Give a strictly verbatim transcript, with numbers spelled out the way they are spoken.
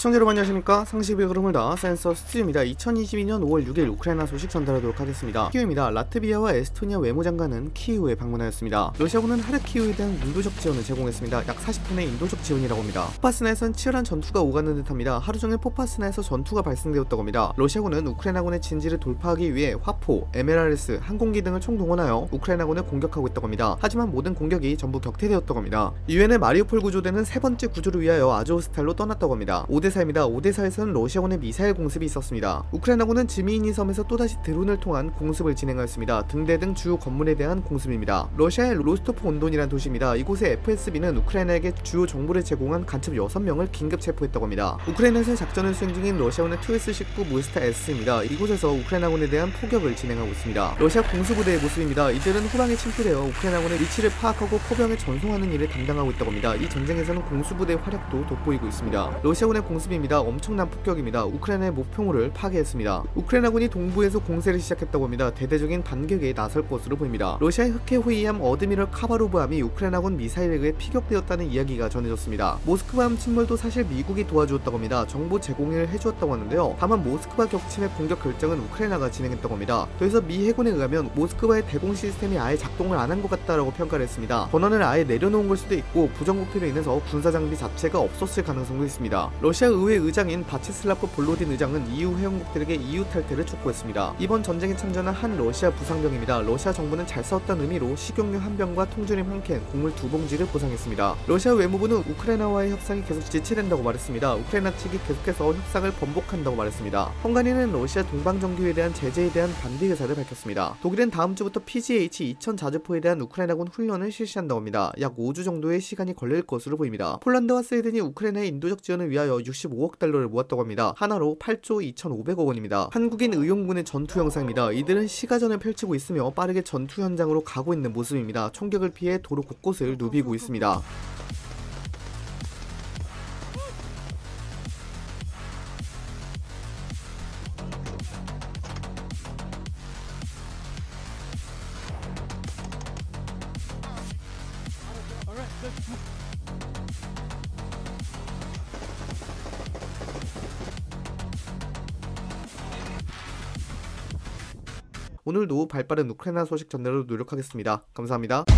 시청자 여러분 안녕하십니까. 상식의 흐름을 다 센서 스튜디오입니다. 이천이십이년 오월 육일 우크라이나 소식 전달하도록 하겠습니다. 키우입니다. 라트비아와 에스토니아 외무장관은 키이우에 방문하였습니다. 러시아군은 하르키우에 대한 인도적 지원을 제공했습니다. 약 사십 톤의 인도적 지원이라고 합니다. 포파스나에선 치열한 전투가 오가는 듯합니다. 하루종일 포파스나에서 전투가 발생되었다고 합니다. 러시아군은 우크라이나군의 진지를 돌파하기 위해 화포, 엠엘알에스, 항공기 등을 총동원하여 우크라이나군을 공격하고 있다고 합니다. 하지만 모든 공격이 전부 격퇴되었다고 합니다. 이후에는 마리우폴 구조대는 세 번째 구조를 위하여 아조스탈로 떠났다고 합니다. 오데사입니다. 오데사에서는 러시아군의 미사일 공습이 있었습니다. 우크라이나군은 지미이니 섬에서 또다시 드론을 통한 공습을 진행하였습니다. 등대 등 주요 건물에 대한 공습입니다. 러시아의 로스토프 온돈이라는 도시입니다. 이곳의 에프에스비는 우크라이나에게 주요 정보를 제공한 간첩 여섯 명을 긴급 체포했다고 합니다. 우크라이나에서 작전을 수행 중인 러시아군의 투 에스 십구 무스타 S입니다. 이곳에서 우크라이나군에 대한 포격을 진행하고 있습니다. 러시아 공수부대의 모습입니다. 이들은 후방에 침투되어 우크라이나군의 위치를 파악하고 포병에 전송하는 일을 담당하고 있다고 합니다. 이 전쟁에서는 공수부대의 활약도 돋보이고 있습니다. 러시아군의 공습입니다. 엄청난 폭격입니다. 우크라이나의 목표물을 파괴했습니다. 우크라이나군이 동부에서 공세를 시작했다고 합니다. 대대적인 반격에 나설 것으로 보입니다. 러시아의 흑해 호위함 어드미럴 카바로브함이 우크라이나군 미사일에 의해 피격되었다는 이야기가 전해졌습니다. 모스크바함 침몰도 사실 미국이 도와주었다고 합니다. 정보 제공을 해주었다고 하는데요. 다만 모스크바 격침의 공격 결정은 우크라이나가 진행했다고 합니다. 그래서 미 해군에 의하면 모스크바의 대공 시스템이 아예 작동을 안 한 것 같다라고 평가를 했습니다. 권한을 아예 내려놓은 걸 수도 있고 부정부패로 인해서 군사장비 자체가 없었을 가능성도 있습니다. 러시아 의회 의장인 바체슬라프 볼로딘 의장은 이유 회원국들에게 이유 탈퇴를 촉구했습니다. 이번 전쟁에 참전한 한 러시아 부상병입니다. 러시아 정부는 잘 싸웠다는 의미로 식용유 한 병과 통조림 한 캔, 곡물 두 봉지를 보상했습니다. 러시아 외무부는 우크라이나와의 협상이 계속 지체된다고 말했습니다. 우크라이나 측이 계속해서 협상을 번복한다고 말했습니다. 헝가리는 러시아 동방정교에 대한 제재에 대한 반대 의사를 밝혔습니다. 독일은 다음 주부터 피지에이치 이천 자주포에 대한 우크라이나군 훈련을 실시한다고 합니다. 약 오 주 정도의 시간이 걸릴 것으로 보입니다. 폴란드와 스웨덴이 우크라이나의 인도적 지원을 위하여 육십오억 달러를 모았다고 합니다. 하나로 팔조 이천오백억 원입니다. 한국인 의용군의 전투 영상입니다. 이들은 시가전을 펼치고 있으며 빠르게 전투 현장으로 가고 있는 모습입니다. 총격을 피해 도로 곳곳을 누비고 있습니다. 오늘도 발빠른 우크라이나 소식 전달로 노력하겠습니다. 감사합니다.